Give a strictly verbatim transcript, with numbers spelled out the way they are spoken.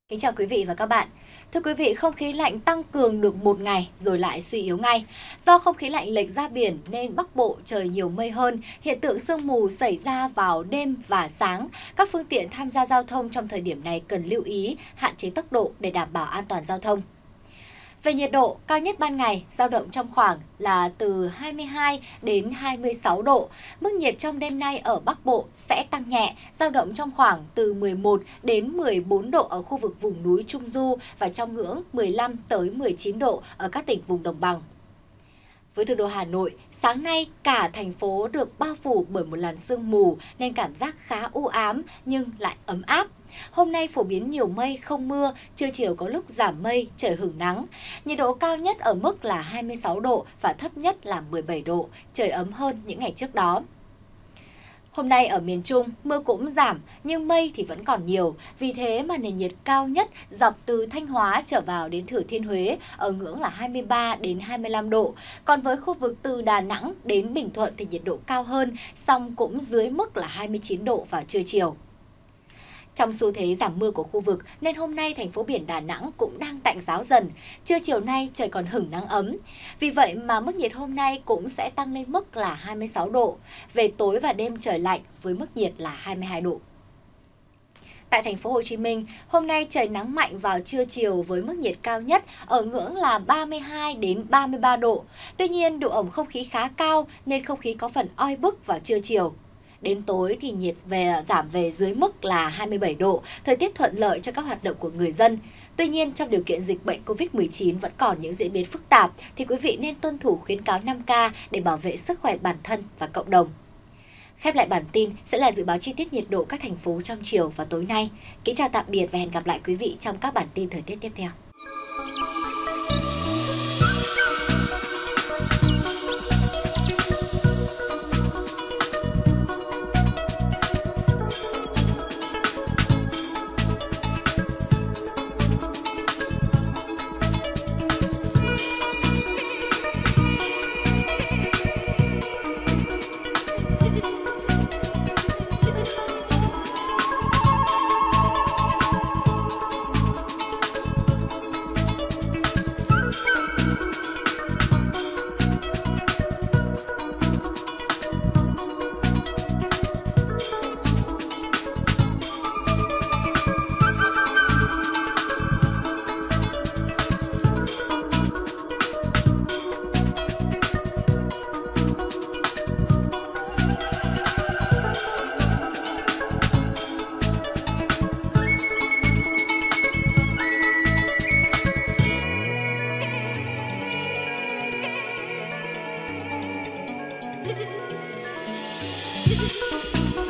Kính chào quý vị và các bạn. Thưa quý vị, không khí lạnh tăng cường được một ngày rồi lại suy yếu ngay. Do không khí lạnh lệch ra biển nên Bắc Bộ trời nhiều mây hơn, hiện tượng sương mù xảy ra vào đêm và sáng. Các phương tiện tham gia giao thông trong thời điểm này cần lưu ý hạn chế tốc độ để đảm bảo an toàn giao thông. Về nhiệt độ, cao nhất ban ngày dao động trong khoảng là từ hai mươi hai đến hai mươi sáu độ. Mức nhiệt trong đêm nay ở Bắc Bộ sẽ tăng nhẹ, dao động trong khoảng từ mười một đến mười bốn độ ở khu vực vùng núi Trung Du và trong ngưỡng mười lăm tới mười chín độ ở các tỉnh vùng đồng bằng. Với thủ đô Hà Nội, sáng nay cả thành phố được bao phủ bởi một làn sương mù nên cảm giác khá u ám nhưng lại ấm áp. Hôm nay phổ biến nhiều mây, không mưa, trưa chiều có lúc giảm mây, trời hửng nắng. Nhiệt độ cao nhất ở mức là hai mươi sáu độ và thấp nhất là mười bảy độ, trời ấm hơn những ngày trước đó. Hôm nay ở miền Trung, mưa cũng giảm nhưng mây thì vẫn còn nhiều. Vì thế mà nền nhiệt cao nhất dọc từ Thanh Hóa trở vào đến Thừa Thiên Huế ở ngưỡng là hai mươi ba đến hai mươi lăm độ. Còn với khu vực từ Đà Nẵng đến Bình Thuận thì nhiệt độ cao hơn, song cũng dưới mức là hai mươi chín độ vào trưa chiều. Trong xu thế giảm mưa của khu vực nên hôm nay thành phố biển Đà Nẵng cũng đang tạnh giáo dần, trưa chiều nay trời còn hửng nắng ấm. Vì vậy mà mức nhiệt hôm nay cũng sẽ tăng lên mức là hai mươi sáu độ, về tối và đêm trời lạnh với mức nhiệt là hai mươi hai độ. Tại thành phố Hồ Chí Minh, hôm nay trời nắng mạnh vào trưa chiều với mức nhiệt cao nhất ở ngưỡng là ba mươi hai đến ba mươi ba độ. Tuy nhiên, độ ẩm không khí khá cao nên không khí có phần oi bức vào trưa chiều. Đến tối thì nhiệt về giảm về dưới mức là hai mươi bảy độ, thời tiết thuận lợi cho các hoạt động của người dân. Tuy nhiên, trong điều kiện dịch bệnh Covid mười chín vẫn còn những diễn biến phức tạp, thì quý vị nên tuân thủ khuyến cáo năm K để bảo vệ sức khỏe bản thân và cộng đồng. Khép lại bản tin sẽ là dự báo chi tiết nhiệt độ các thành phố trong chiều và tối nay. Kính chào tạm biệt và hẹn gặp lại quý vị trong các bản tin thời tiết tiếp theo. Thank you.